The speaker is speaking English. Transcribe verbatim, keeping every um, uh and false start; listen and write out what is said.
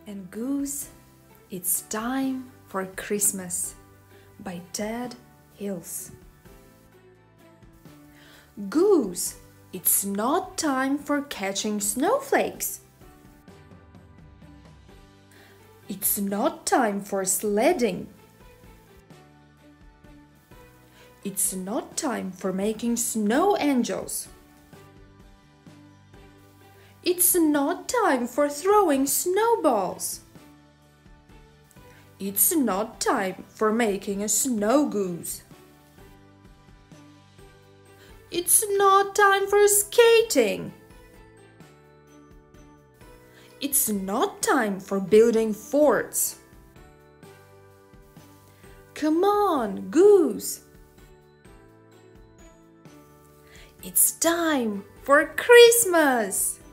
and Goose, It's Time for Christmas by Ted Hills. Goose, it's not time for catching snowflakes. It's not time for sledding. It's not time for making snow angels. It's not time for throwing snowballs. It's not time for making a snow goose. It's not time for skating. It's not time for building forts. Come on, Goose. It's time for Christmas!